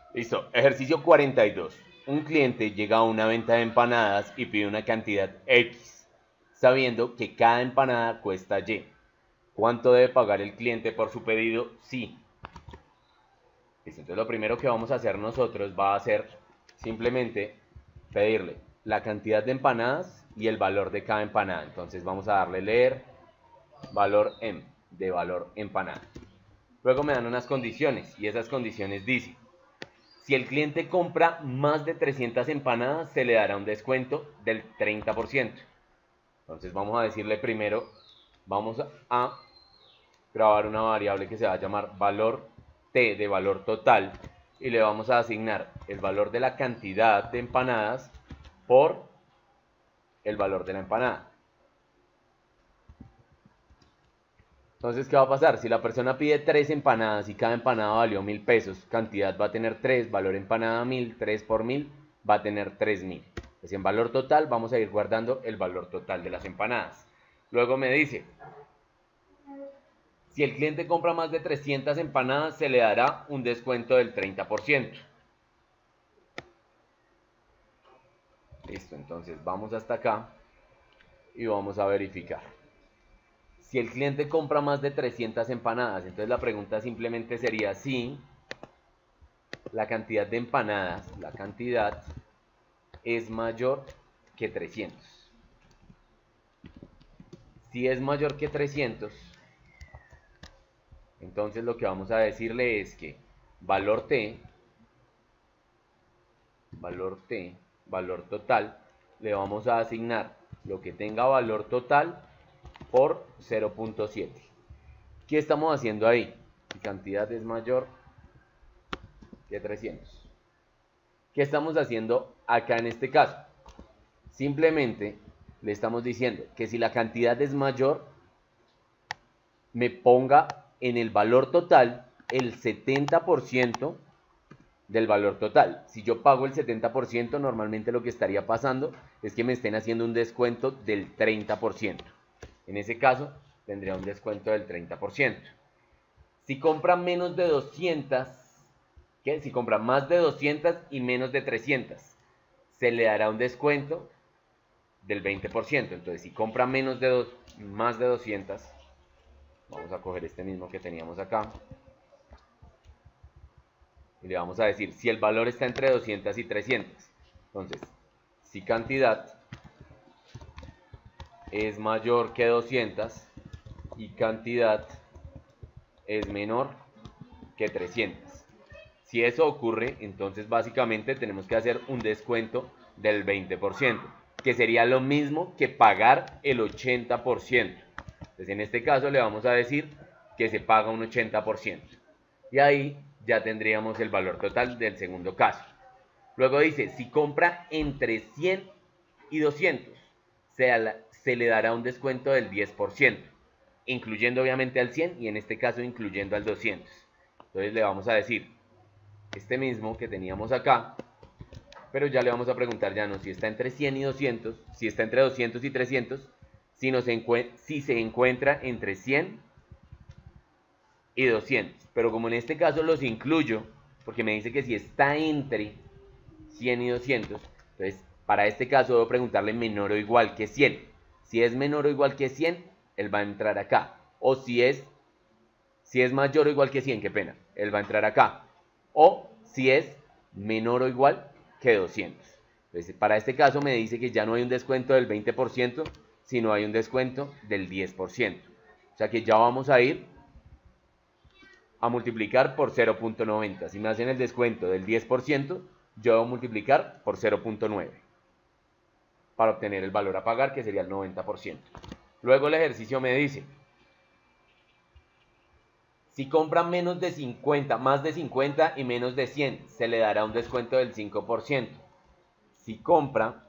Listo, ejercicio 42. Un cliente llega a una venta de empanadas y pide una cantidad X, sabiendo que cada empanada cuesta Y. ¿Cuánto debe pagar el cliente por su pedido? Sí. Listo, entonces lo primero que vamos a hacer nosotros va a ser simplemente pedirle la cantidad de empanadas y el valor de cada empanada. Entonces vamos a darle leer valor M de valor empanada. Luego me dan unas condiciones y esas condiciones dicen: si el cliente compra más de 300 empanadas, se le dará un descuento del 30%. Entonces vamos a decirle primero, vamos a grabar una variable que se va a llamar valor T de valor total y le vamos a asignar el valor de la cantidad de empanadas por el valor de la empanada. Entonces, ¿qué va a pasar? Si la persona pide 3 empanadas y cada empanada valió 1000 pesos, cantidad va a tener 3, valor empanada 1000, 3 por 1000 va a tener 3000. Entonces, en valor total vamos a ir guardando el valor total de las empanadas. Luego me dice, si el cliente compra más de 300 empanadas, se le dará un descuento del 30%. Listo, entonces vamos hasta acá y vamos a verificar. Si el cliente compra más de 300 empanadas, entonces la pregunta simplemente sería si la cantidad de empanadas, la cantidad es mayor que 300. Si es mayor que 300, entonces lo que vamos a decirle es que valor T, valor total, le vamos a asignar lo que tenga valor total por 0.7. ¿Qué estamos haciendo ahí? Si cantidad es mayor que 300. ¿Qué estamos haciendo acá en este caso? Simplemente le estamos diciendo que si la cantidad es mayor, me ponga en el valor total el 70% del valor total. Si yo pago el 70%, normalmente lo que estaría pasando es que me estén haciendo un descuento del 30%. En ese caso, tendría un descuento del 30%. Si compra menos de 200, ¿qué? Si compra más de 200 y menos de 300, se le dará un descuento del 20%. Entonces, si compra más de 200, vamos a coger este mismo que teníamos acá y le vamos a decir si el valor está entre 200 y 300. Entonces, si cantidad es mayor que 200 y cantidad es menor que 300. Si eso ocurre, entonces básicamente tenemos que hacer un descuento del 20%, que sería lo mismo que pagar el 80%. Entonces en este caso le vamos a decir que se paga un 80%. Y ahí ya tendríamos el valor total del segundo caso. Luego dice, si compra entre 100 y 200, se le dará un descuento del 10%, incluyendo obviamente al 100 y en este caso incluyendo al 200. Entonces le vamos a decir este mismo que teníamos acá, pero ya le vamos a preguntar ya no si está entre 100 y 200, si está entre 200 y 300, si se encuentra entre 100 y 200. Pero como en este caso los incluyo, porque me dice que si está entre 100 y 200, entonces para este caso debo preguntarle menor o igual que 100. Si es menor o igual que 100, él va a entrar acá. O si es mayor o igual que 100, qué pena, él va a entrar acá. O si es menor o igual que 200. Entonces, para este caso me dice que ya no hay un descuento del 20%, sino hay un descuento del 10%. O sea que ya vamos a ir a multiplicar por 0.90. Si me hacen el descuento del 10%, yo debo multiplicar por 0.9 para obtener el valor a pagar, que sería el 90%. Luego el ejercicio me dice, si compra menos de 50, más de 50 y menos de 100, se le dará un descuento del 5%. Si compra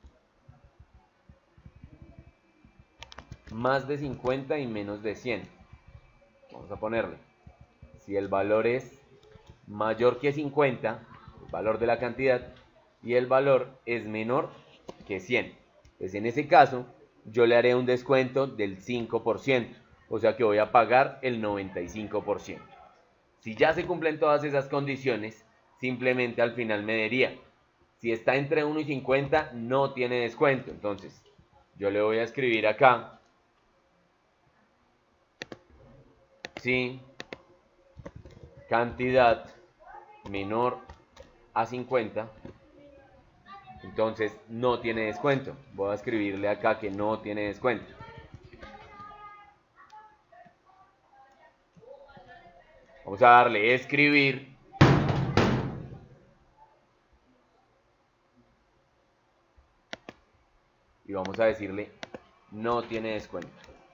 más de 50 y menos de 100, vamos a ponerle, si el valor es mayor que 50, el valor de la cantidad, y el valor es menor que 100. Entonces en ese caso yo le haré un descuento del 5%, o sea que voy a pagar el 95%. Si ya se cumplen todas esas condiciones, simplemente al final me diría, si está entre 1 y 50 no tiene descuento. Entonces yo le voy a escribir acá, si cantidad menor a 50, entonces no tiene descuento. Voy a escribirle acá que no tiene descuento. Vamos a darle escribir. Y vamos a decirle no tiene descuento.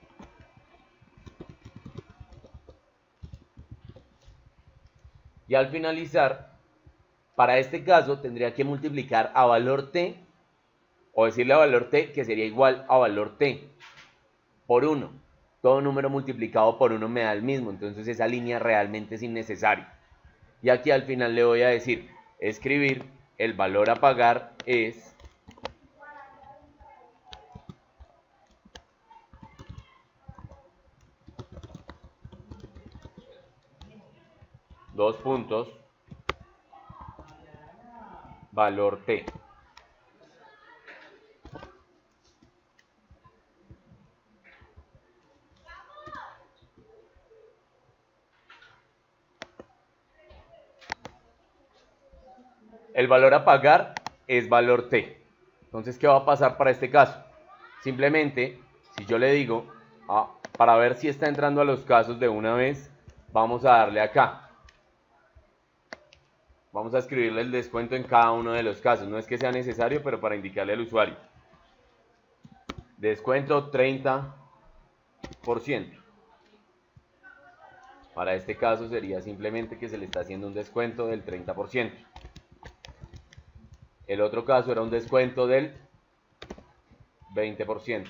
Y al finalizar, para este caso tendría que multiplicar a valor t, o decirle a valor t que sería igual a valor t por 1. Todo número multiplicado por 1 me da el mismo, entonces esa línea realmente es innecesaria. Y aquí al final le voy a decir, escribir, el valor a pagar es dos puntos, valor t. El valor a pagar es valor t. Entonces, ¿qué va a pasar para este caso? Simplemente, si yo le digo, para ver si está entrando a los casos de una vez, vamos a darle acá. Vamos a escribirle el descuento en cada uno de los casos. No es que sea necesario, pero para indicarle al usuario. Descuento 30%. Para este caso sería simplemente que se le está haciendo un descuento del 30%. El otro caso era un descuento del 20%.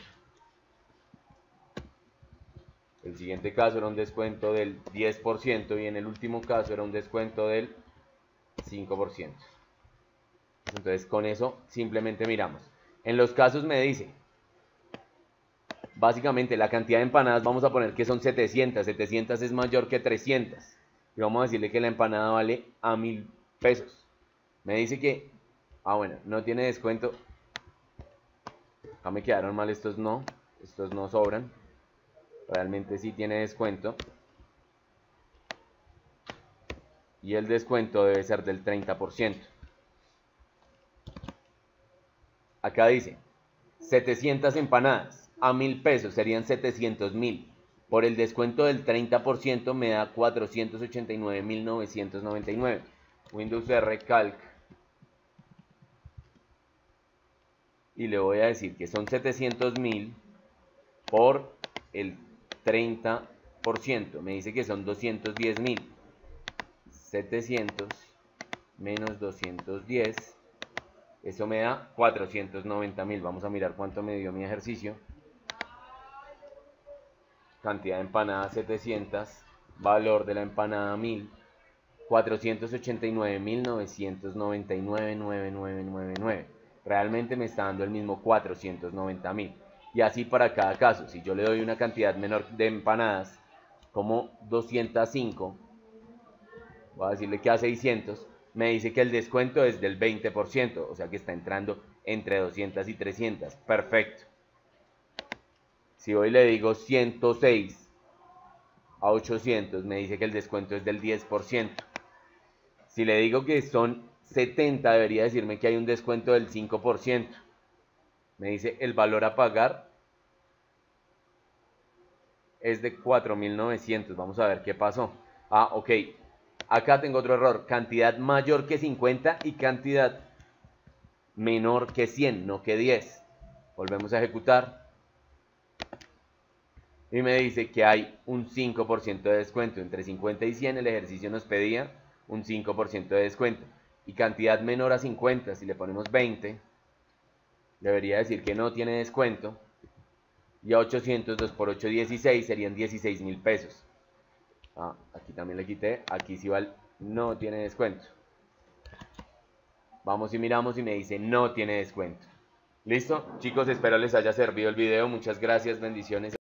El siguiente caso era un descuento del 10% y en el último caso era un descuento del 5%. Entonces con eso simplemente miramos. En los casos me dice, básicamente la cantidad de empanadas vamos a poner que son 700. 700 es mayor que 300. Y vamos a decirle que la empanada vale a 1000 pesos. Me dice que, bueno, no tiene descuento. Acá me quedaron mal estos no sobran. Realmente sí tiene descuento. Y el descuento debe ser del 30%. Acá dice, 700 empanadas a 1000 pesos serían 700.000. Por el descuento del 30% me da 489.999. Windows R Calc. Y le voy a decir que son 700.000 por el 30%. Me dice que son 210.000. 700 menos 210. Eso me da 490.000. Vamos a mirar cuánto me dio mi ejercicio. Cantidad de empanadas 700. Valor de la empanada 1000. 489.999.999. Realmente me está dando el mismo 490.000. Y así para cada caso. Si yo le doy una cantidad menor de empanadas, como 205, voy a decirle que a 600, me dice que el descuento es del 20%, o sea que está entrando entre 200 y 300. Perfecto. Si hoy le digo 106 a 800, me dice que el descuento es del 10%. Si le digo que son 70, debería decirme que hay un descuento del 5%. Me dice el valor a pagar es de 4.900. Vamos a ver qué pasó. Ok. Acá tengo otro error. Cantidad mayor que 50 y cantidad menor que 100, no que 10. Volvemos a ejecutar. Y me dice que hay un 5% de descuento. Entre 50 y 100 el ejercicio nos pedía un 5% de descuento. Y cantidad menor a 50, si le ponemos 20, debería decir que no tiene descuento. Y a 800, 2 por 8, 16, serían 16.000 pesos. Aquí también le quité. Aquí sí no tiene descuento. Vamos y miramos y me dice no tiene descuento. ¿Listo? Chicos, espero les haya servido el video. Muchas gracias, bendiciones.